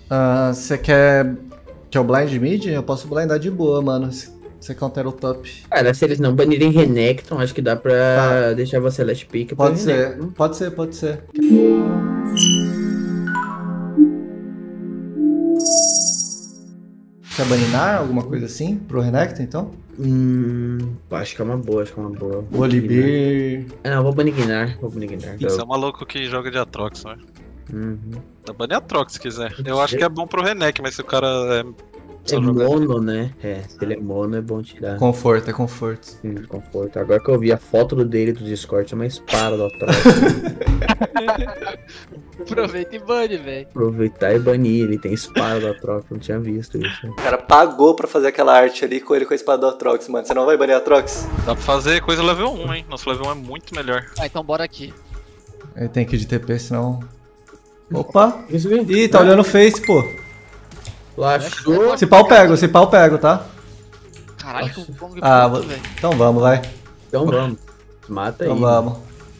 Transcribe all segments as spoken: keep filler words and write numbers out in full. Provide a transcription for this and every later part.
Ah, você quer que eu blind mid? Eu posso blindar de boa, mano. Você counter o top. Cara, se eles não banirem Renekton, acho que dá pra Tá. deixar você last pick. Pode ser, pode ser, pode ser. Quer baninar alguma coisa assim pro Renekton, então? Hum, acho que é uma boa, acho que é uma boa. Volibear. Ah, não, vou banignar, vou banignar. Você é um maluco que joga de Atrox, né? Uhum. Dá banir Atrox se quiser. Eu acho que é bom pro Renek, mas se o cara é... É mono, né? É, se ele é mono é bom tirar. Conforto, é conforto. Sim, conforto. Agora que eu vi a foto do dele do Discord, é uma espada do Atrox. Aproveita e bane, velho. Aproveitar e banir, ele tem espada do Atrox, não tinha visto isso. O cara pagou pra fazer aquela arte ali com ele com a espada do Atrox, mano. Você não vai banir Atrox? Dá pra fazer coisa level um, hein? Nosso level um é muito melhor. Ah, então bora aqui. Ele tem que ir de T P, senão... Opa! Isso mesmo. Ih, tá olhando o Face, pô. Flashou. Se pau eu pego, se pau eu pego, tá? Caralho, que Kong Ah, puto, velho. então vamos, vai. Então vamos. Mata aí. Então vamos.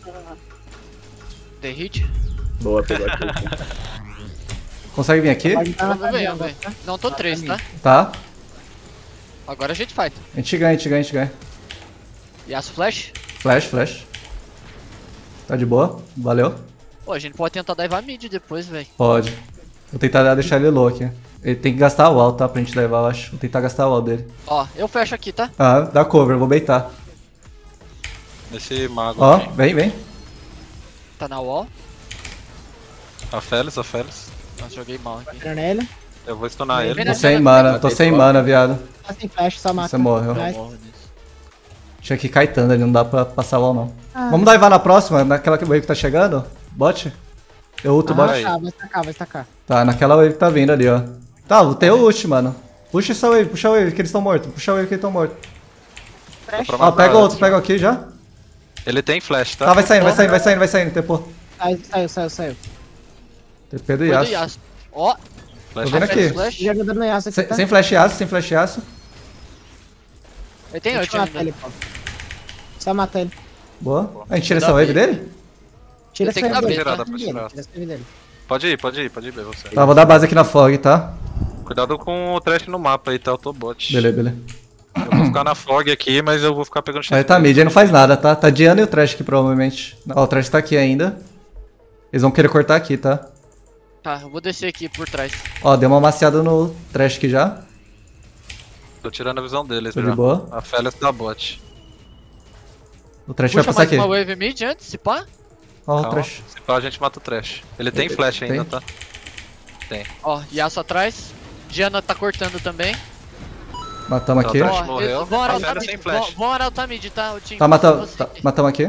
The hit? Boa, pegou aqui. Consegue vir aqui? Vamos ver, vamos ver. Não, tô três, tá? Tá. Agora a gente fight. A gente ganha, a gente ganha, a gente ganha. Yasuo flash? Flash, flash. Tá de boa? Valeu. Pô, a gente pode tentar divar mid depois, velho. Pode. Vou tentar deixar ele low aqui. Ele tem que gastar o wall, tá? Pra gente levar, eu acho. Vou tentar gastar o wall dele. Ó, eu fecho aqui, tá? Ah, dá cover, eu vou baitar. Esse mago Ó, aqui. vem, vem. Tá na wall. A Félix, a Félix. Nossa, joguei mal aqui. Nele. Eu vou stunar Vem, ele. vem Tô na- sem mana, tô sem mana, viado. Tá sem flash, só mata. Você morreu. Eu Vai. morro disso. Tinha que Caetano ali, não dá pra passar wall não. Ah. Vamos divar na próxima, naquela wave que tá chegando? Bot? Eu ulto o Ah, bot. tá, vai estacar, vai estacar. Tá, naquela wave que tá vindo ali, ó. Tá, tem o ult, mano. Puxa essa wave, puxa a wave que eles estão mortos. Puxa a wave que eles estão mortos. Flash. pra Ó, matar pega antes. outro, pega aqui já. Ele tem flash, tá? Tá, vai saindo, vai saindo, vai saindo, vai saindo, tempo. Saiu, saiu, saiu, saiu. T P do Foi do Yasuo. Yasuo. Ó, Flash Tô vendo aqui. flash. Jogador no Yasuo aqui, Sem, tá? sem flash Yasuo, sem flash Yasuo. Ele tem Deixa ult eu matar ainda. ele, pô. Só mata ele. Boa. A gente tira Dá essa wave bem. dele? Tira Eu tenho essa que wave abrir, dele. tá? Tira essa wave Tirar, dele, dá tira essa wave dele. Pode ir, pode ir, pode ir, B, você. Tá, vou dar base aqui na fog, tá? Cuidado com o trash no mapa aí, tá? O Tobot. Beleza, beleza. Eu vou ficar na fog aqui, mas eu vou ficar pegando Aí tá mid, aí não faz nada, tá? Tá Diana e o Trash aqui, provavelmente. Ó, o Trash tá aqui ainda. Eles vão querer cortar aqui, tá? Tá, eu vou descer aqui por trás. Ó, deu uma maciada no Trash aqui já. Tô tirando a visão deles Tô já. de boa. A Félix da bot. O Trash vai Puxa passar mais aqui. uma wave mid antes, se pá. Ó, o Calma. Trash. Se pá, a gente mata o trash. Ele tem Ele- flash tem? ainda, tá? Ó, Yasuo atrás. Diana tá cortando também. Matamos Tá, aqui. tá. Ó, morreu. eles vão A arautar Fera mid. sem flash. Vão, vão arautar mid, tá? O Tim. Tá, matamos. Você Tá, aqui. matamos aqui.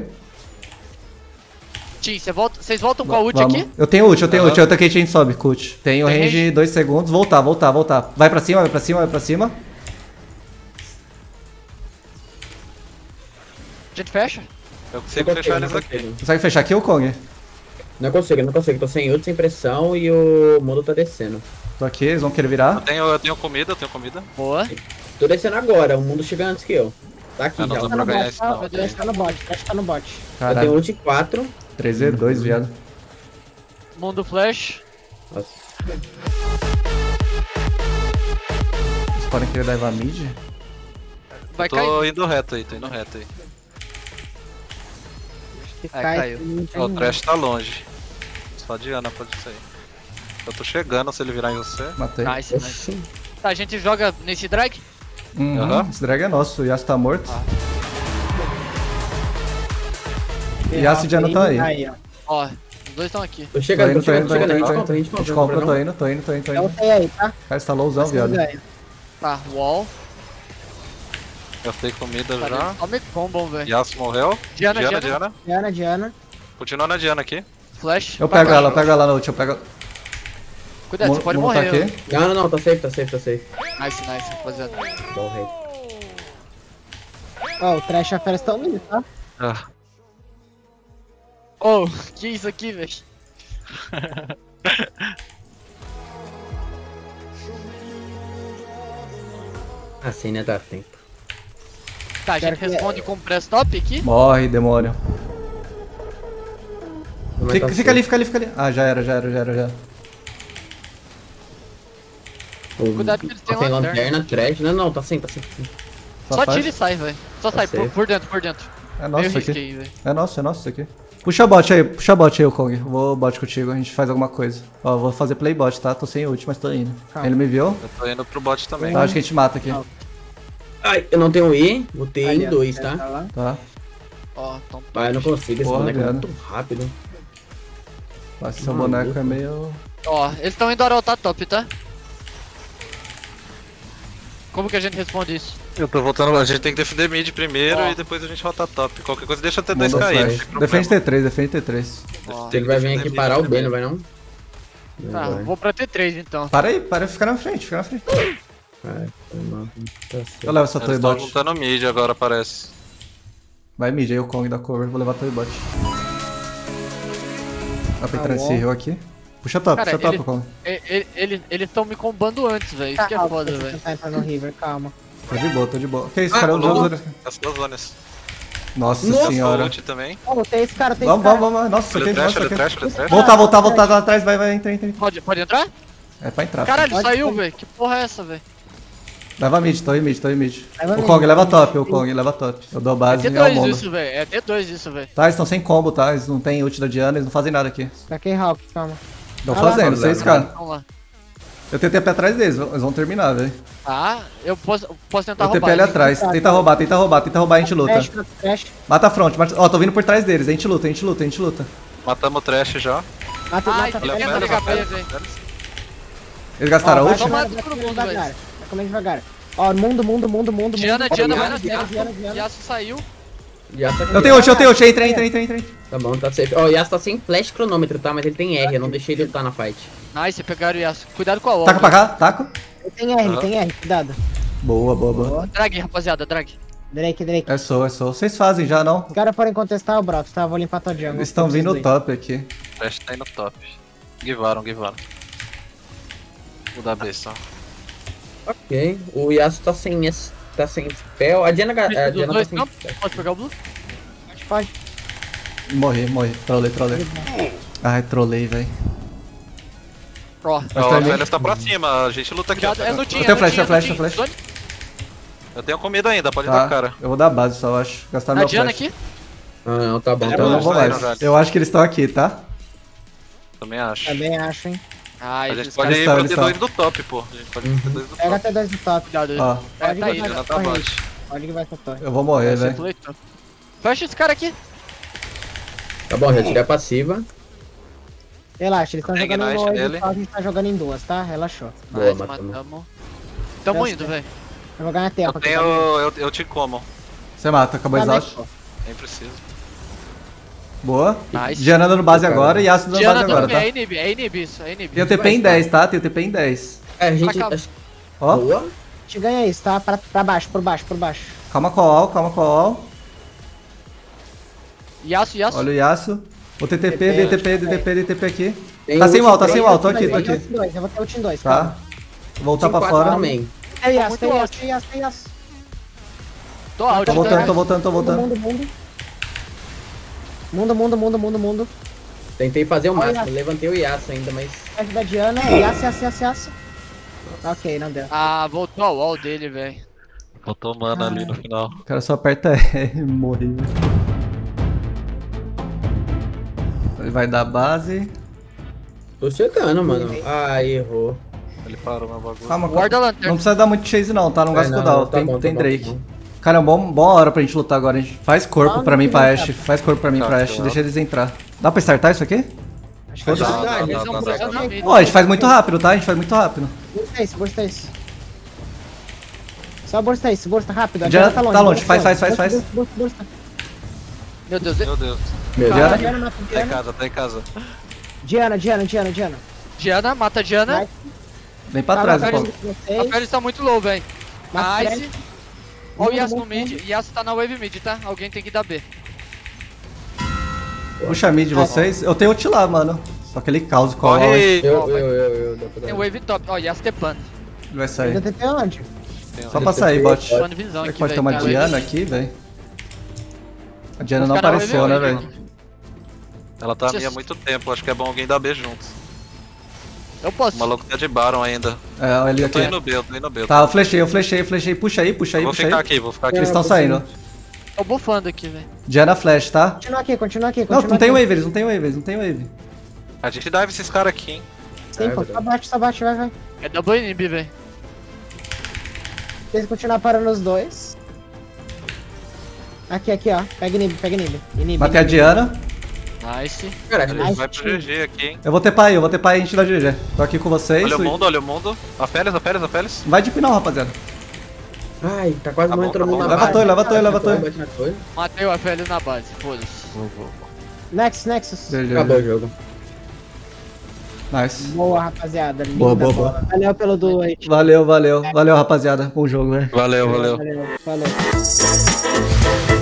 Tim, você volta, vocês voltam com a ult Vamos. aqui? Eu tenho ult, eu tenho Aham. ult. Eu taquei chain sobe, ult. Tenho Tem range range? dois segundos. Voltar, voltar, voltar. Vai pra cima, vai pra cima, vai pra cima. A gente fecha? Eu consigo fechar eles aqui. Consegue fechar aqui o Kong? Não consigo, não consigo. Tô sem ult, sem pressão e o mundo tá descendo. Tô aqui, eles vão querer virar. Eu tenho, eu tenho comida, eu tenho comida. Boa. Tô descendo agora, o mundo chega antes que eu. Tá aqui Ah, não, já. tô Tá pra no ganhar bot, esse tá? não. O Trash tá no bot, o Trash tá no bot. Eu tenho Caralho. ult quatro. três v dois, viado. Mundo flash. Nossa. Eles podem querer divar mid? Vai Tô cair. indo reto aí, tô indo reto aí. Que Ai, cai, caiu. não tem Ó, o ninguém. trash tá longe. Só a Diana pode sair. Eu tô chegando, se ele virar em você. Matei. Nice, nice. Tá, a gente joga nesse drag? Uhum, Aham. esse drag é nosso, o Yasuo tá morto. Ah. Yasuo e Diana tá aí. Aí, ó. Ó, os dois estão aqui. Tô chegando, tô Tô indo, chegando, tô chegando. A gente tô indo, compra, a gente A gente compra. compra, não? tô indo, tô indo, tô indo, tô Eu indo. sei aí, tá? Cara, você tá lowzão, viado. Ganha. Tá, wall. Eu tenho comida Tá, já. Só me combam, velho. Yasuo morreu. Diana, Diana, Diana. Diana. Diana, Diana. Continuando a Diana aqui. Flash. Eu Pra pego baixo. ela, eu pego ela na ult, eu pego. Cuidado, você pode Mundo tá morrer. aqui. Não, não, não, tá safe, tá safe, tá safe. Nice, nice, rapaziada. Bom, rei. Ó, o Trash e a Fera estão indo, tá? Ah, Oh, que isso aqui, velho? Assim, né, dá tempo. Tá, a gente Quero que- responde com press top aqui. Morre, demônio. Mas Fica, tá fica ali, fica ali, fica ali. Ah, já era, já era, já era, já era. Cuidado que eles têm Tá sem lanterna. lanterna, trash. Não, não, tá sem, tá sem. Só faz. tira e sai, velho. Só sai, por, safe. por dentro, por dentro. É Meio nosso isso risco aqui. aí, velho. É nosso, é nosso isso aqui. Puxa a bot aí, puxa a bot aí, o Kong. Vou bot contigo, a gente faz alguma coisa. Ó, vou fazer play bot, tá? Tô sem ult, mas tô indo. Calma. Ele me viu? Eu tô indo pro bot também. Tá, acho que a gente mata aqui. Ai, eu não tenho I, botei Ali, em ó, dois, tá tá? lá. Tá. Ó, então Ah, eu não consigo, esse Porra, boneco é viado. muito rápido. Nossa, seu Maluco. boneco é meio... Ó, eles estão indo arotar top, tá? Como que a gente responde isso? Eu tô voltando, a gente tem que defender mid primeiro Ó. e depois a gente rota top. Qualquer coisa deixa T dois Mundo cair. flash. não tem problema. Defende T três, defende T três. Ó, Ele vai vir aqui parar o B, não vai não? Não tá, vai. vou pra T três então. Para aí, para, fica na frente, fica na frente. Vai, foi mal. Tá certo. Eu levo essa Eles torre estão bot. juntando mid agora, parece. Vai mid aí, o Kong da cover, vou levar a torre bot. Dá pra entrar nesse bom. rio aqui. Puxa top, Cara, puxa top, ele- Kong. E- e- Eles eles estão me combando antes, velho. Isso que é Calma, foda, deixa eu velho. tentar entrar no River, calma. Tô de boa, tô de boa. Que isso, Ah, cara? pulou. Nossa, As duas zonas. Nossa Nossa, senhora. Ult também. Ó, tem esse cara, tem Vamos, esse cara. vamos, vamos. Nossa, isso Olha aqui, o trash, nossa, olha o isso trash, aqui. olha o trash. Voltar, voltar, voltar lá atrás, vai, vai, entra, entra. Pode, pode entrar? É pra entrar. Caralho, Pode, saiu, pode. velho. Que porra é essa, velho? Leva mid, tô em mid, tô em mid. Leva O mid, Kong, leva leva top, mid. o Kong, leva top. Eu dou É base T e é o dois mundo. isso, velho. É T dois isso, velho. Tá, eles estão sem combo, tá? Eles não tem ult da Diana, eles não fazem nada aqui. Daqui, Hawk, calma. Estão Ah lá. fazendo, vocês, cara. Vamos lá. Eu tentei pra atrás deles, eles vão terminar, velho. Tá, eu posso, posso tentar Eu roubar. TP ali hein? atrás, tenta roubar, tenta roubar, tenta roubar, a gente luta. Trash, trash. Mata a front, mata... Ó, tô vindo por trás deles, a gente luta, a gente luta, a gente luta. Matamos o trash já. Mata, Ai, mata, tem Olha que a mata. pedra, H P, pedra. velho. Eles gastaram Ó, a vai ult? Vamos lá, comendo, vai todo comendo mundo, devagar. velho. Vai comendo devagar. Ó, mundo, mundo, mundo, mundo, Diana, mundo. Diana, Ó, vai na Diana, dentro. Diana, Diana. Yasuo saiu. Yasuo tá aqui. Eu tenho ult, eu tenho ult, entra, entra, entra, entra. Tá bom, tá safe. Ó, o Yasuo tá sem flash cronômetro, tá? Mas ele tem R, eu não deixei ele lutar na fight. Nice, pegaram o Yasuo. Cuidado com a wall. Taca pra cá, taco. Ele tem R, ele tem R, cuidado. Boa, boa, boa. Drag, rapaziada, drag. Drake, Drake. É sou, é sou. Vocês fazem já, não? Os caras podem contestar o Brox, tá? Vou limpar tua jungle. Eles estão vindo top aqui. O trash tá indo top. Givaram, givaram. Vou dar B só. Ok. O Yasuo tá sem esse. Tá sem spell. A Diana, a Dos Diana tá dois sem. campos. Pode pegar o blue? Pode, pode. Morri, morri. Trolei, trolei. Ai, trolei, velho. Ó, Ó, tá o ali. velho tá pra cima, a gente luta aqui. ó. cuidado. É no Tinha, tenho no flash, Tinha, tenho no flash, Tinha. tenho flash. Eu tenho comida ainda, pode dar Tá, cara. eu vou dar base só, eu acho. Gastaram Na meu Diana flash. aqui? Ah, não, tá bom. É Tá Então eu bom. não vou Saíram mais. já. Eu acho que eles estão aqui, tá? Também acho. Também acho, hein. Ai, A gente esses pode caras... ir estão, pro eles T dois estão. do top, pô. A gente pode ir pro T dois do Pega top. T dois do top. Cuidado. Ó, É, Pode tá que indo. vai Diana essa tá torre. bot. Pode que vai essa torre. eu vou morrer, Vai ser velho. fleito. Fecha esse cara aqui. Tá bom, já tirei a passiva. Relaxa, eles estão Tem jogando em Ignite dois, nele. só a gente tá jogando em duas, tá? Relaxou. Boa, Nice, matamos. matamos. Tamo Tá indo, certo. velho. Eu vou ganhar tempo Eu aqui. tenho. tá vendo? Eu, eu te como. Você mata, acabou Tá exausto. bem. Nem preciso. Boa. Nice. Diana dando base agora e Yasuo dando Diana base agora, também, tá? é inib, é inib isso, é inib. Tem o T P em dez, tá? Tem o T P em dez. É, a gente. Pra cá. acho- Ó, Boa. A gente ganha isso, tá? Pra, pra baixo, por baixo, por baixo. calma com a wall, calma com a wall. Yasuo, Yasuo. Olha o Yasuo. O T T P, D T P, D T P, D T P aqui. Tem Tá sem ult wall, tá três, sem wall, tô ult aqui, tô três, aqui. Dois, eu vou ter ult em dois, Tá. calma. Vou voltar pra quatro fora. também. Tem Yasuo, muito tem Yasuo, alto. tem Yasuo, tem Yasuo. Tô out, Tô tá? voltando, tô voltando, tô Mundo, voltando. mundo, mundo. Mundo, mundo, mundo, mundo, mundo. Tentei fazer o Olha. máximo, levantei o Yasuo ainda, mas. Flash da Diana, Yasuo, Yasuo, Yasuo, Yasuo. Ok, não deu. Ah, voltou a wall dele, velho. Botou mana ali no final. O cara só aperta R e morre. Ele vai dar base. Tô chegando, mano. Ah, errou. Ele parou meu bagulho. Calma, Guarda a calma. lanterna. Não precisa dar muito chase não, tá? Não É, gasta não, cooldown. não, tá Tem, bom, tá tem bom, Drake. tá bom. Cara, é uma bom, boa hora pra gente lutar agora. A gente faz corpo Vamos pra mim pra que Ashe. vai. Faz corpo pra mim pra Tá, Ashe. tá. Deixa eles entrar. Dá pra startar isso aqui? Acho que é Dá, verdade. dá, Eles dá, vão dá, puxando dá. na mid. Ó, a gente faz muito rápido, tá? A gente faz muito rápido. Bursta isso, bursta isso. Só bursta isso, bursta rápido. A Diana Diana tá longe. tá longe, bursta, faz, faz, faz, bursta, faz. Bursta, bursta, bursta. Meu Deus, Meu Deus. Meu Diana? Deus. Diana, mata Tá em Diana. casa, tá em casa. Diana, Diana, Diana, Diana. Diana, mata a Diana. Vai. Vem pra Tá, trás, vai, pô. vai, A vocês. Paris tá muito low, velho. Mata Nice. Fred. Ó o Mundo, Yasuo no mundo, mid. mundo. Yasuo tá na wave mid, tá? Alguém tem que dar B. Puxa a mid de vocês. Eu tenho ult lá, mano. Só que ele causa com a wall. Corre! Eu, eu, eu, eu. dá pra dar. Tem wave top. Ó, Yasuo tepando. Ele vai Ainda sair. tem até onde? Só pra sair, bot. Tepando visão Será que aqui, pode ter velho. uma Tá, Diana wave- aqui, velho? A Diana Vou não ficar na apareceu, wave né, hoje, velho? mano. Ela tá Just- minha há muito tempo, acho que é bom alguém dar B junto. Eu posso. O maluco tá de Baron ainda. É, olha ele Eu tô aqui. indo B, eu tô indo B. Tá, eu flechei, eu flechei, eu flechei. Puxa aí, puxa aí, Vou puxa ficar aí. aqui, vou ficar aqui. Eles estão saindo. Tô bufando aqui, velho. Diana flash, tá? Continua aqui, continua aqui, Não, continua não tem aqui. wave, eles não tem wave, eles não tem wave. A gente dive esses caras aqui, hein. Sim, pô, só bate, só bate, vai, vai. É double inib, velho. Se eles continuar parando os dois. Aqui, aqui, ó. Pega inib, pega inib. Inib. Matei a Diana. Nice. Cara, Ele Nice vai pro team. G G aqui, hein. Eu vou ter pai, eu vou ter pai e a gente dá G G. Tô aqui com vocês. Olha o mundo, olha o mundo. A Félix, a Félix, a Félix. Vai de não, rapaziada. ai, tá quase Tá morrendo bom, todo tá mundo bom. na Leva base. torre, leva torre, leva Bate na torre. bate na torre. Matei o F L na base, foda-se. Vou, vou. Nexus, Nexus. G G. Acabou o jogo. Nice. Boa, rapaziada. Linda Boa, boa, bola. Valeu pelo duo aí. Valeu, valeu. Valeu, rapaziada. Bom jogo, velho. Valeu, valeu. Valeu, falou.